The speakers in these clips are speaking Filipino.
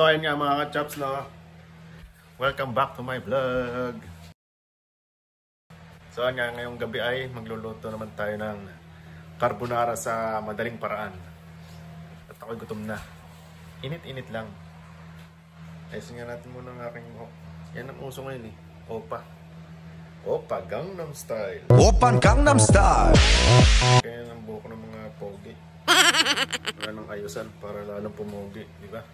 So ayun nga mga ka-chops, no? Welcome back to my vlog. So ayun nga, ngayong gabi ay magluluto naman tayo ng carbonara sa madaling paraan. At ako'y gutom na. Init-init lang. Ayusin nga natin muna ng aking yan ang uso ngayon eh. Opa Gangnam Style. Opa Gangnam Style. Kaya ang buhok ng mga pogi. Wala nang ayusan para lalong pumogi, di ba?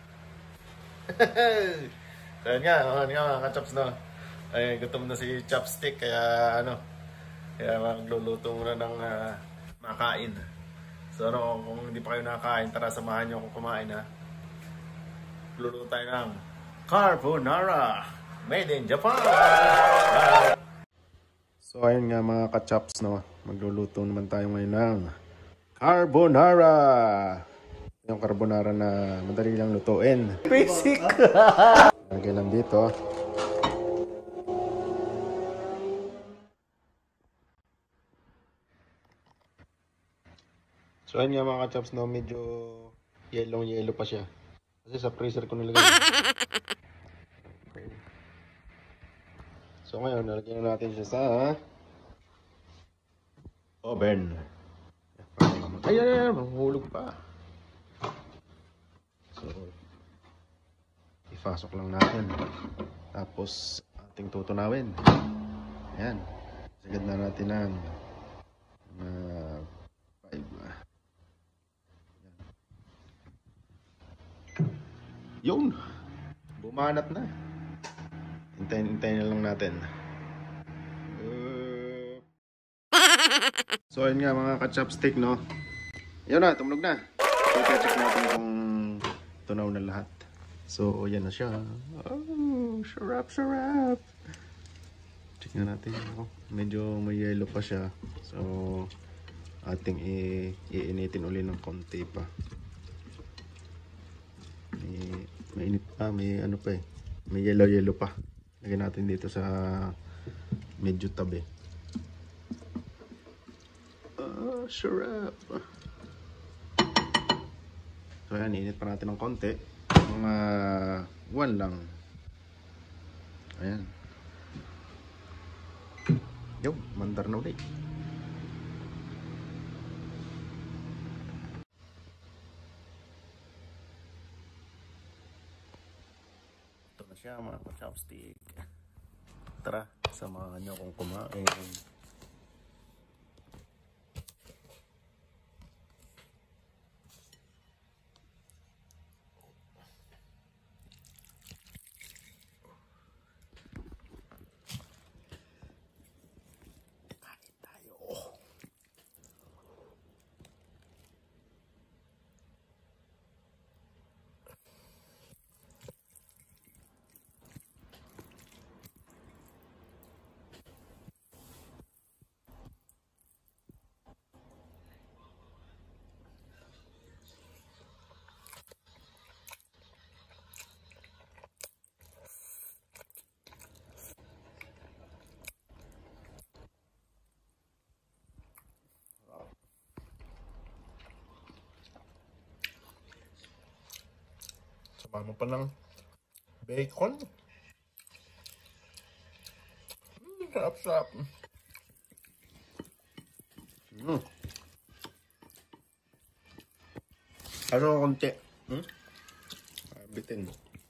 So yun nga mga ka-chops, no? Ay gutom na si Chopstick, kaya kaya magluluto muna ng makain. So kung hindi pa kayo nakakain, tara samahan nyo akong kumain, ha. Luluto tayo ng carbonara made in Japan. So ayun nga mga ka-chops, no? Magluluto naman tayo ngayon ng carbonara. Yung carbonara na madali lang lutuin. Basic! Lagay lang dito. So ayun nga mga ka-chops, no? Medyo yellow pa siya. Kasi sa freezer ko nilagay. Okay. So ngayon, nalagyan na natin siya sa oven. Ayan, mahulog pa. So, ipasok lang natin. Tapos, ating tutunawin. Ayan. Sagad na natin ng 5. Yun! Bumanat na. Hintayin na lang natin. So, ayun nga mga ka-chopstick, no? Yun na, tumunog na. So, check natin kung tunaw na lahat. So, yan na siya. Oh, sarap. Check na natin. Oh, medyo may yellow pa siya. So, ating iinitin uli ng konti pa. May init pa, may ano pa eh. May yellow pa. Lagyan natin dito sa medyo tabi. Sarap. So yan, init pa natin ng konti. Mga 1 lang. Ayan. Yo, mandar na ulit. Ito na siya mga ka-chopstick. Tara, samahan niyo akong kumain. Sama pa ng bacon. Sarap. Ano konti? Bitin.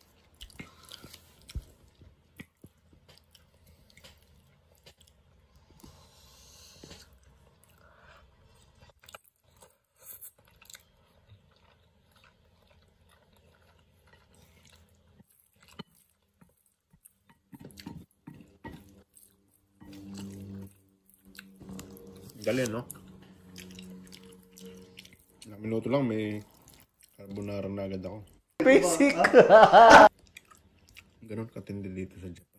Galing, no? Ilang minuto lang may carbonara na agad ako. Basic! Ganon katindi dito sa Japan.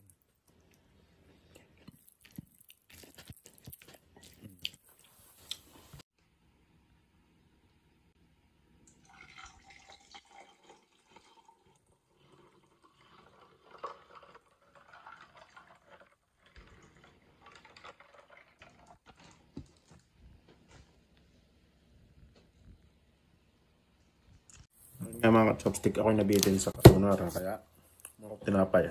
Kaya mga chopstick ako nabitin sa carbonara, kaya mga tinapay.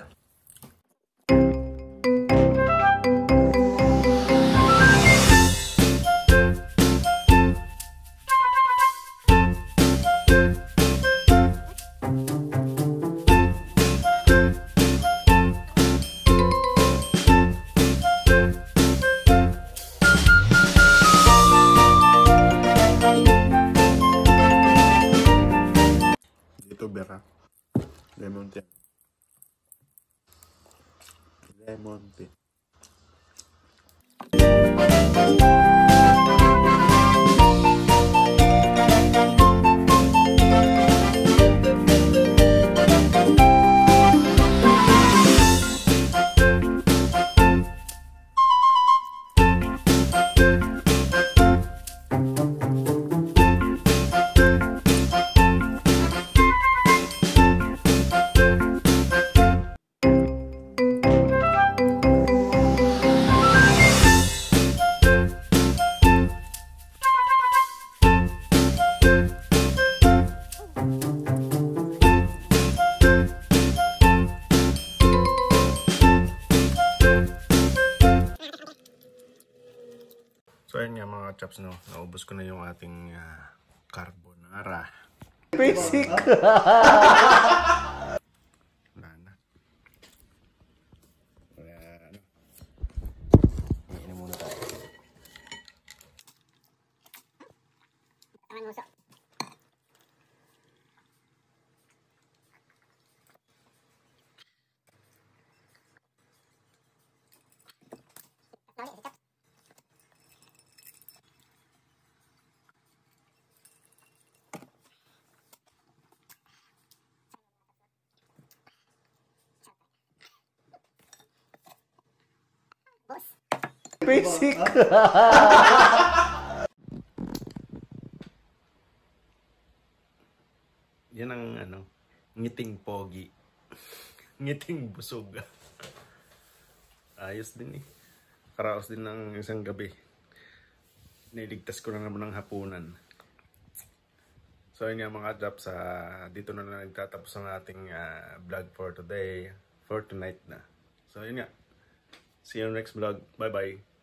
Dito bera. Lemon tea. Lemon tea. So ayun nga mga chaps, no, naubos ko na yung ating carbonara. Basic! Wala na. Kaya ano, inom muna tayo. Basic! Yan ang ano, ngiting pogi. Ngiting busog. Ayos din eh. Karaos din ng isang gabi. Niligtas ko na naman ng hapunan. So yun nga mga drops, dito na nagtatapos ang ating vlog for today. For tonight na. So yun nga. See you next vlog. Bye bye.